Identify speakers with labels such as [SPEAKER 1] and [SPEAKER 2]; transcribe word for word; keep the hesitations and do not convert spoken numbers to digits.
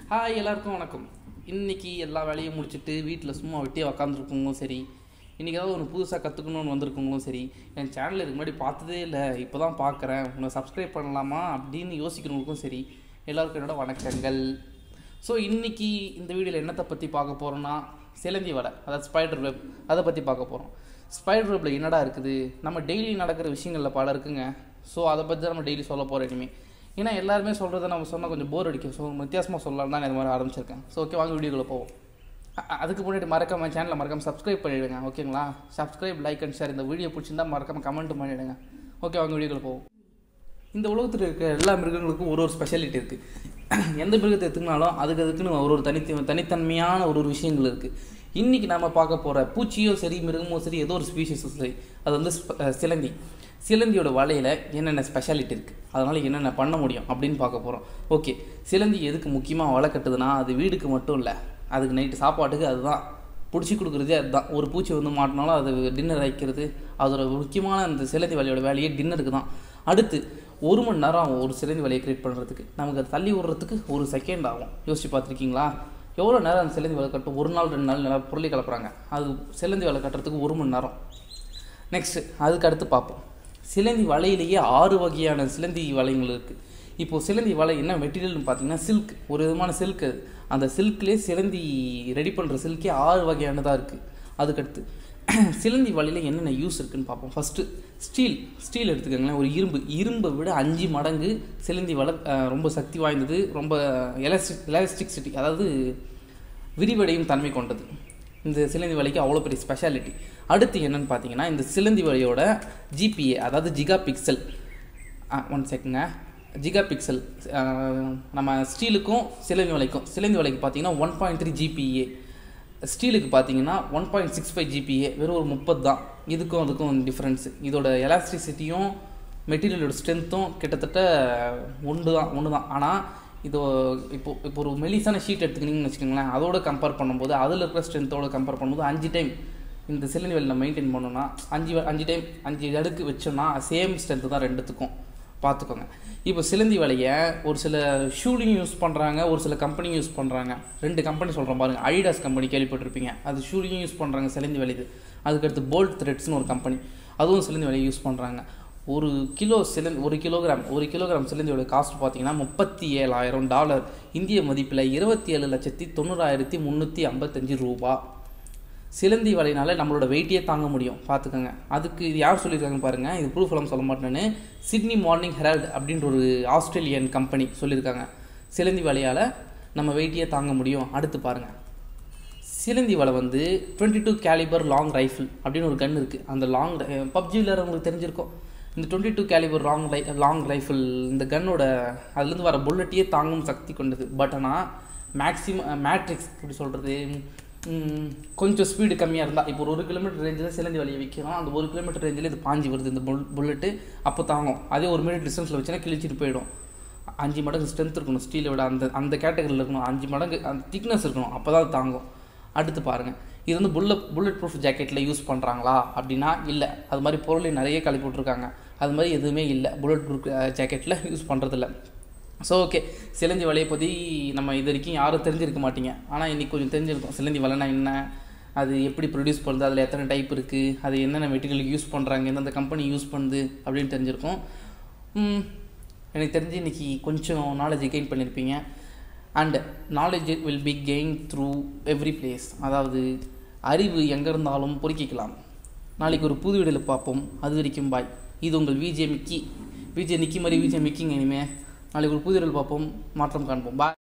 [SPEAKER 1] Hi எல்லாருக்கும் வணக்கம். இன்றைக்கி எல்லா வேலையும் முடிச்சுட்டு வீட்டில் சும்மா வெட்டியாக உக்காந்துருக்கவங்களும் சரி, இன்றைக்கி ஏதாவது ஒன்று புதுசாக கற்றுக்கணுன்னு வந்திருக்கவங்களும் சரி, என் சேனல் இதுக்கு முன்னாடி பார்த்ததே இல்லை, இப்போ தான் பார்க்குறேன், உன்னை சப்ஸ்கிரைப் பண்ணலாமா அப்படின்னு யோசிக்கிறவங்களுக்கும் சரி, எல்லாருக்கும் என்னோட வணக்கங்கள். ஸோ இன்றைக்கி இந்த வீடியோவில் என்னத்தை பற்றி பார்க்க போகிறோன்னா, சிலந்தி வலை, அதாவது ஸ்பைடர் வெப், அதை பற்றி பார்க்க போகிறோம். ஸ்பைடர் வெப்பில் என்னடா இருக்குது, நம்ம டெய்லி நடக்கிற விஷயங்களில் பல இருக்குங்க. ஸோ அதை பற்றி தான் நம்ம டெய்லி சொல்ல போகிறோம் இனிமேல். ஏன்னா எல்லாருமே சொல்கிறத நம்ம சொன்னால் கொஞ்சம் போர் அடிக்கும். ஸோ வித்தியாசமாக சொல்லலாம் தான் இது மாதிரி ஆரம்பிச்சிருக்கேன். ஸோ ஓகே, வாங்க வீடியோக்குள்ளே போவோம். அதுக்கு முன்னாடி மறக்காம சேனலை மறக்காமல் சப்ஸ்கிரைப் பண்ணிவிடுங்க. ஓகேங்களா? Subscribe, like and share. இந்த வீடியோ பிடிச்சிருந்தால் மறக்காமல் கமெண்ட் பண்ணிவிடுங்க. ஓகே, வாங்க வீடியோக்குள்ளே போவோம். இந்த உலகத்தில் இருக்க எல்லா மிருகங்களுக்கும் ஒரு ஒரு ஸ்பெஷாலிட்டி இருக்குது. எந்த மிருகத்தை எடுத்துக்கினாலும் அதுக்கு அதுக்குன்னு ஒரு ஒரு தனித்த தனித்தன்மையான ஒரு ஒரு விஷயங்கள் இருக்குது. இன்றைக்கி நம்ம பார்க்க போகிற பூச்சியோ சரி, மிருகமோ சரி, ஏதோ ஒரு ஸ்பீஷஸோ சரி, அது வந்து சிலந்தி. சிலந்தியோட வலையில் என்னென்ன ஸ்பெஷாலிட்டி இருக்குது, அதனால் என்னென்ன பண்ண முடியும் அப்படின்னு பார்க்க போகிறோம். ஓகே, சிலந்தி எதுக்கு முக்கியமாக வலை கட்டுதுன்னா, அது வீடுக்கு மட்டும் இல்லை, அதுக்கு நைட்டு சாப்பாட்டுக்கு அதுதான் பிடிச்சி கொடுக்குறதே. அதுதான் ஒரு பூச்சி வந்து மாட்டினாலும் அது டின்னர் வைக்கிறது. அதோட முக்கியமான அந்த சிலந்தி வலையோட வேலையே டின்னருக்கு தான். அடுத்து ஒரு மணி நேரம் ஆகும் ஒரு சிலந்தி வலையை க்ரியேட் பண்ணுறதுக்கு. நமக்கு அது தள்ளி விடுறதுக்கு ஒரு செகண்ட் ஆகும். யோசிச்சு பார்த்துருக்கீங்களா? எவ்வளோ நேரம் அந்த சிலந்தி வலை கட்டும்? ஒரு நாள் ரெண்டு நாள் நல்லா பொருளை கலப்புறாங்க. அது சிலந்தி வலை கட்டுறதுக்கு ஒரு மணி நேரம். நெக்ஸ்ட்டு அதுக்கு அடுத்து பார்ப்போம். சிலந்தி வலையிலேயே ஆறு வகையான சிலந்தி வலைகள் இருக்குது. இப்போது சிலந்தி வலை என்ன மெட்டீரியல்னு பார்த்தீங்கன்னா சில்க், ஒரு விதமான சில்க். அது அந்த சில்க்லேயே சிலந்தி ரெடி பண்ணுற சில்கே ஆறு வகையானதாக இருக்குது. அதுக்கடுத்து சிலந்தி வலையில் என்னென்ன யூஸ் இருக்குதுன்னு பார்ப்போம். First steel. ஸ்டீல் எடுத்துக்கோங்களேன், ஒரு இரும்பு. இரும்பை விட அஞ்சு மடங்கு சிலந்தி வலை ரொம்ப சக்தி வாய்ந்தது, ரொம்ப எலாஸ்டிக் எலாஸ்டிக்சிட்டி, அதாவது விரிவடையும் தன்மை கொண்டது. இந்த சிலந்தி வலைக்கு அவ்வளோ பெரிய ஸ்பெஷாலிட்டி. அடுத்து என்னென்னு பார்த்தீங்கன்னா, இந்த சிலந்தி வலையோட ஜிபிஏ, அதாவது ஜிகா பிக்சல். ஒன் செகண்ட்ங்க, ஜிகா பிக்சல். நம்ம ஸ்டீலுக்கும் சிலந்தி வலைக்கும், சிலந்தி வலைக்கு பார்த்தீங்கன்னா ஒன் பாயிண்ட் த்ரீ ஜிபிஏ, ஸ்டீலுக்கு பார்த்தீங்கன்னா one point six five GPa. வெறும் ஒரு முப்பது தான் இதுக்கும் அதுக்கும் டிஃப்ரென்ஸு. இதோட எலாஸ்டிசிட்டியும் மெட்டீரியலோட ஸ்ட்ரென்த்தும் கிட்டத்தட்ட ஒன்று தான் ஒன்று தான் ஆனால் இதோ இப்போ இப்போ ஒரு மெலிசான ஷீட் எடுத்துக்கிட்டிங்கன்னு வச்சுக்கோங்களேன், அதோட கம்பேர் பண்ணும்போது, அதில் இருக்கிற ஸ்ட்ரென்த்தோட கம்பேர் பண்ணும்போது அஞ்சு டைம் இந்த சிலந்தி வலையில் மெயின்டைன் பண்ணோன்னா, அஞ்சு அஞ்சு டைம் அஞ்சு அடுக்கு வச்சோன்னா சேம் ஸ்ட்ரென்த்து தான் ரெண்டுத்துக்கும். பார்த்துக்கோங்க. இப்போ சிலந்தி வலையை ஒரு சில ஷூலையும் யூஸ் பண்ணுறாங்க, ஒரு சில கம்பெனியும் யூஸ் பண்ணுறாங்க. ரெண்டு கம்பெனி சொல்கிறேன் பாருங்கள். அடிடாஸ் கம்பெனி கேள்விப்பட்டிருப்பீங்க, அது ஷூலையும் யூஸ் பண்ணுறாங்க சிலந்தி வலைது. அதுக்கடுத்து போல்ட் த்ரெட்ஸ்னு ஒரு கம்பெனி, அதுவும் சிலந்தி வலையை யூஸ் பண்ணுறாங்க. ஒரு கிலோ சிலந்தி ஒரு கிலோகிராம் ஒரு கிலோகிராம் சிலந்தியோட காஸ்ட் பார்த்தீங்கன்னா முப்பத்தி ஏழாயிரம் டாலர், இந்திய மதிப்பில் இருபத்தி ஏழு லட்சத்தி தொண்ணூறாயிரத்தி முந்நூற்றி ஐம்பத்தஞ்சு ரூபா. சிலந்தி வலையினால நம்மளோட வெயிட்டே தாங்க முடியும். பார்த்துக்கோங்க. அதுக்கு இது யார் சொல்லியிருக்காங்கன்னு பாருங்கள். இது ப்ரூஃப் எல்லாம் சொல்ல மாட்டேன்னு, சிட்னி மார்னிங் ஹெரால்டு அப்படின்ற ஒரு ஆஸ்திரேலியன் கம்பெனி சொல்லியிருக்காங்க. சிலந்தி வலையால் நம்ம வெயிட்டையே தாங்க முடியும். அடுத்து பாருங்கள். சிலந்தி வலை வந்து twenty two calibre long rifle அப்படின்னு ஒரு கன் இருக்குது. அந்த லாங் பப்ஜியில் உங்களுக்கு தெரிஞ்சிருக்கும். இந்த டுவெண்ட்டி டூ கேலிபர் லாங் ரை லாங் ரைஃபிள் இந்த கன்னோட அதுலேருந்து வர புல்லட்டையே தாங்கும் சக்தி கொண்டது. பட் ஆனால் மேக்ஸிமம் மேட்ரிக்ஸ் எப்படி சொல்கிறது, கொஞ்சம் ஸ்பீடு கம்மியாக இருந்தால், இப்போ ஒரு ஒரு கிலோமீட்டர் ரேஞ்சில் சிலந்தி வலையை வைக்கிறோம், அந்த ஒரு கிலோமீட்டர் ரேஞ்சில் இது பாஞ்சு வருது இந்த புல் புல்லட்டு அப்போ தாங்கும். அதே ஒரு மீட்டர் டிஸ்டன்ஸில் வச்சுன்னா கிழிச்சிட்டு போயிடும். அஞ்சு மடங்கு ஸ்ட்ரென்த் இருக்கணும் ஸ்டீலை விட, அந்த அந்த கேட்டகரியில் இருக்கணும். அஞ்சு மடங்கு அந்த திக்னஸ் இருக்கணும், அப்போ தான் தாங்கும். அடுத்து பாருங்கள். இது வந்து புல்லட் புல்லட் ப்ரூஃப் ஜாக்கெட்டில் யூஸ் பண்ணுறாங்களா அப்படின்னா இல்லை. அது மாதிரி பொருளை நிறைய கலப்பி விட்ருக்காங்க. அது மாதிரி எதுவுமே இல்லை புல்லட் ப்ரூஃப் ஜாக்கெட்டில் யூஸ் பண்ணுறதில்ல. ஸோ ஓகே, சிலந்தி வலையை பற்றி நம்ம இது வரைக்கும் யாரும் தெரிஞ்சிருக்க மாட்டீங்க. ஆனால் இன்றைக்கி கொஞ்சம் தெரிஞ்சிருக்கும். சிலந்தி வலைனா என்ன, அது எப்படி ப்ரொடியூஸ் பண்ணுது, அதில் எத்தனை டைப் இருக்குது, அது என்னென்ன மெட்டீரியலுக்கு யூஸ் பண்ணுறாங்க, எந்தெந்த கம்பெனி யூஸ் பண்ணுது அப்படின்னு தெரிஞ்சிருக்கும். எனக்கு தெரிஞ்சு இன்றைக்கி கொஞ்சம் நாலேஜ் கெயின் பண்ணியிருப்பீங்க. And knowledge will be gain through every place, அதாவது அறிவு எங்கே இருந்தாலும் பொறுக்கிக்கலாம். நாளைக்கு ஒரு புது வீடியோவில் பார்ப்போம். அது வரைக்கும் பாய். இது உங்கள் விஜே மிக்கி. விஜே நிக்கி மாதிரி விஜே மிக்கிங்க. இனிமேல் நாளைக்கு ஒரு புது வீடியோவில் பார்ப்போம், மாற்றம் காண்போம். பாய்.